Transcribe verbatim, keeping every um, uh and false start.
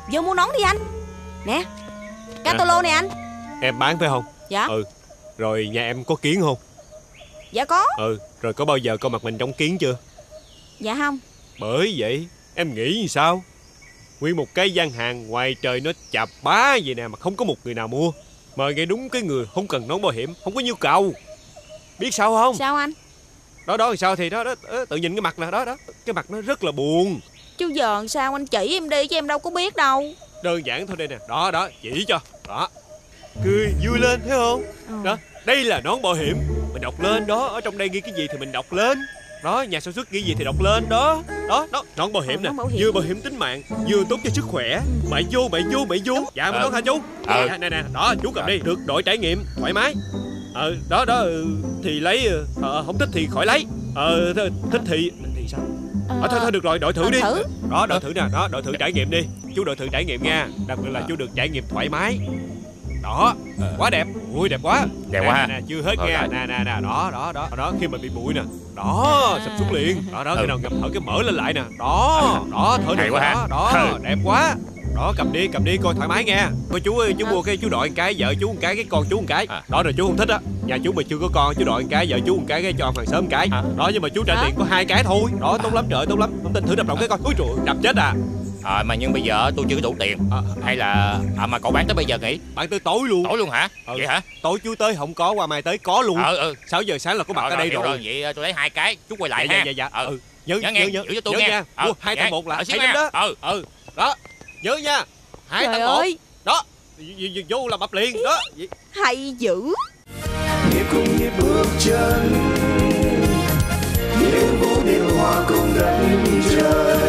Vô mua nón đi anh. Nè, cá tô lô nè anh. Em bán phải không? Dạ. Ừ. Rồi nhà em có kiến không? Dạ có. Ừ. Rồi có bao giờ coi mặt mình trong kiến chưa? Dạ không. Bởi vậy em nghĩ như sao? Nguyên một cái gian hàng ngoài trời nó chà bá vậy nè mà không có một người nào mua. Mời ngay đúng cái người không cần nón bảo hiểm, không có nhu cầu. Biết sao không? Sao anh? Đó đó sao thì đó đó, tự nhìn cái mặt nè, đó đó, cái mặt nó rất là buồn. Chứ giờ sao anh chỉ em đi chứ em đâu có biết đâu. Đơn giản thôi đây nè, đó đó, chỉ cho. Đó. Cười vui lên thấy không? Ừ. Đó, đây là nón bảo hiểm. Mình đọc lên đó, ở trong đây ghi cái gì thì mình đọc lên. Đó, nhà sản xuất ghi gì thì đọc lên đó. Đó, đó, nón bảo hiểm nè, vừa bảo hiểm tính mạng, vừa tốt cho sức khỏe. Mày vô, mày vô, mày vô. Dạ, mày nón hả chú? Ừ. Nè nè, đó, chú cầm đi, được đội trải nghiệm, thoải mái. Ờ, đó đó, thì lấy, ờ, không thích thì khỏi lấy. Ờ, thích thì, thì sao? Ờ, thôi thôi được rồi, đội thử đi. Thử. Đó, đội thử nè, đó, đội thử trải nghiệm đi. Chú đội thử trải nghiệm nha. Đặc biệt là chú được trải nghiệm thoải mái. Đó, quá đẹp. Ui đẹp quá. Đẹp nè, quá. Nè, chưa hết Rồi, nha. rồi. Nè nè nè, đó đó đó. Đó, khi mình bị bụi nè. Đó, sụp xuống liền. Đó đó, Ừ. khi nào ngập thở cái mở lên lại nè. Đó, đó, thở Hay được quá đó. ha. Đó, Ừ. đẹp quá. Đó, cầm đi, cầm đi coi thoải mái nha. Coi chú ơi, chú mua cái chú đội một cái, vợ chú một cái, cái con chú một cái. À. Đó rồi chú không thích á. Nhà chú mà chưa có con, chú đội một cái, vợ chú một cái, cái cho ông hàng xóm một cái. À. Đó nhưng mà chú trả Hả? tiền có hai cái thôi. Đó, tốt lắm trời, tốt lắm. Không tin thử đập động cái coi. Úi trời, đập chết à. À, mà nhưng bây giờ tôi chưa có đủ tiền. À. Hay là à, mà cậu bán tới bây giờ nghỉ? Bạn tới tối luôn. Tối luôn hả? Ừ. Vậy hả? Tối chú tới không có, qua mai tới có luôn. Ừ ừ. Sáu giờ sáng là có mặt Rồi, ở đây hiểu rồi. Vậy tôi lấy hai cái, chú quay lại dạ, ha. dạ dạ dạ. Ừ. Ừ. Nhớ Nhớ nhớ nghe, nhớ giữ cho tôi nhớ nghe. nha. Ừ, Mua hai dạ. tặng một là Ở xíu hay lắm nha. đó. Ừ. Ừ. Đó. Nhớ nha. Hai Trời tặng một. ơi, Đó. V- v- Vô làm ập liền đó. Vậy- hay dữ. nhịp cùng nhịp bước chân những vũ điệu hoa cùng đất trời.